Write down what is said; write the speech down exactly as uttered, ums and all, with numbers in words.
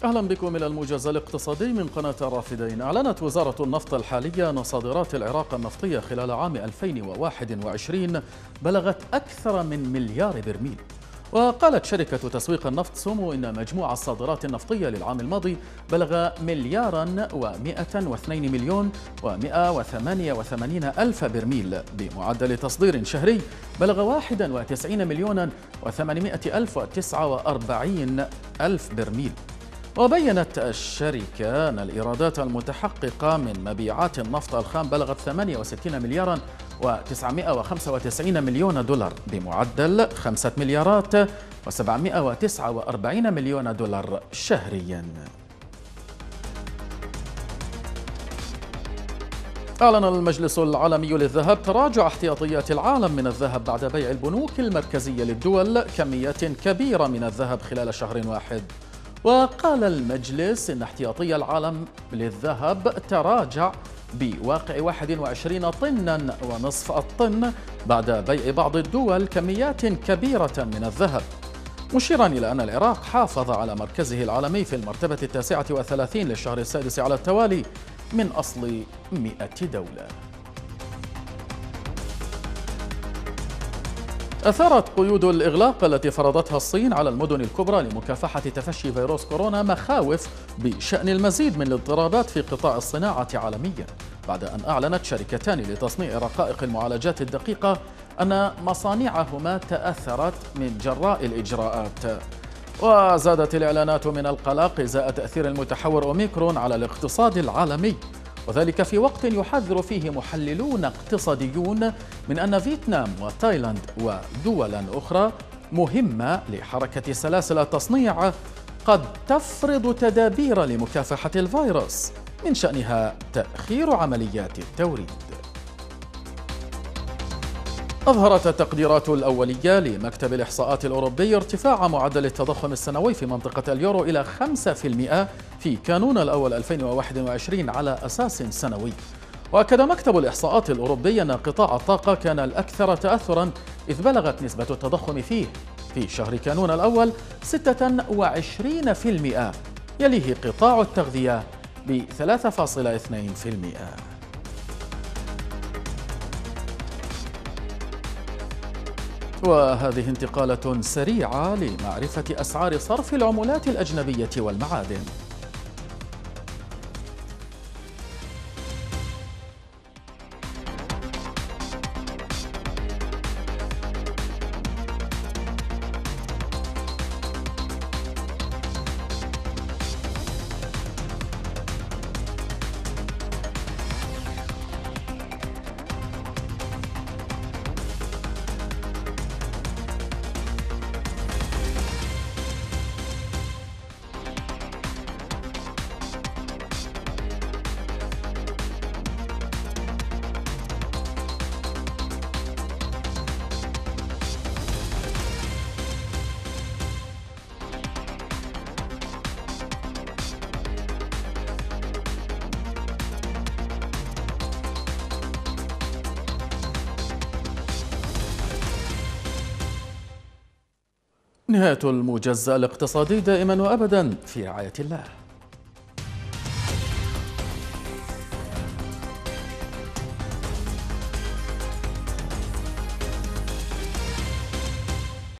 أهلا بكم إلى الموجز الاقتصادي من قناة الرافدين. أعلنت وزارة النفط الحالية أن صادرات العراق النفطية خلال عام ألفين وواحد وعشرين بلغت أكثر من مليار برميل. وقالت شركة تسويق النفط سومو إن مجموع الصادرات النفطية للعام الماضي بلغ مليارا ومئة واثنين مليون ومئة وثمانية وثمانين ألف برميل بمعدل تصدير شهري بلغ واحد وتسعين مليون وثمانمئة ألف وتسعة وأربعين ألف برميل. وبيّنت الشركة أن الإيرادات المتحققة من مبيعات النفط الخام بلغت ثمانية وستين مليارا وتسعمئة وخمسة وتسعين مليون دولار بمعدل خمسة مليارات وسبعمئة وتسعة وأربعين مليون دولار شهرياً. أعلن المجلس العالمي للذهب تراجع احتياطيات العالم من الذهب بعد بيع البنوك المركزية للدول كميات كبيرة من الذهب خلال شهر واحد. وقال المجلس إن احتياطي العالم للذهب تراجع بواقع واحد وعشرين طنا ونصف الطن بعد بيع بعض الدول كميات كبيرة من الذهب، مشيرا إلى أن العراق حافظ على مركزه العالمي في المرتبة التاسعة والثلاثين للشهر السادس على التوالي من أصل مئة دولة. أثارت قيود الإغلاق التي فرضتها الصين على المدن الكبرى لمكافحة تفشي فيروس كورونا مخاوف بشأن المزيد من الاضطرابات في قطاع الصناعة عالميا، بعد أن أعلنت شركتان لتصنيع رقائق المعالجات الدقيقة أن مصانعهما تأثرت من جراء الإجراءات. وزادت الإعلانات من القلق إزاء تأثير المتحور أوميكرون على الاقتصاد العالمي، وذلك في وقت يحذر فيه محللون اقتصاديون من أن فيتنام وتايلاند ودولا أخرى مهمة لحركة سلاسل التصنيع قد تفرض تدابير لمكافحة الفيروس من شأنها تأخير عمليات التوريد. أظهرت التقديرات الأولية لمكتب الإحصاءات الأوروبي ارتفاع معدل التضخم السنوي في منطقة اليورو إلى خمسة بالمئة في كانون الأول ألفين وواحد وعشرين على أساس سنوي. وأكد مكتب الإحصاءات الأوروبي أن قطاع الطاقة كان الأكثر تأثرا، إذ بلغت نسبة التضخم فيه في شهر كانون الأول ستة وعشرين بالمئة، يليه قطاع التغذية ب ثلاثة فاصلة اثنين بالمئة. وهذه انتقالة سريعة لمعرفة أسعار صرف العملات الأجنبية والمعادن. نهاية الموجز الاقتصادي، دائما وأبدا في رعاية الله.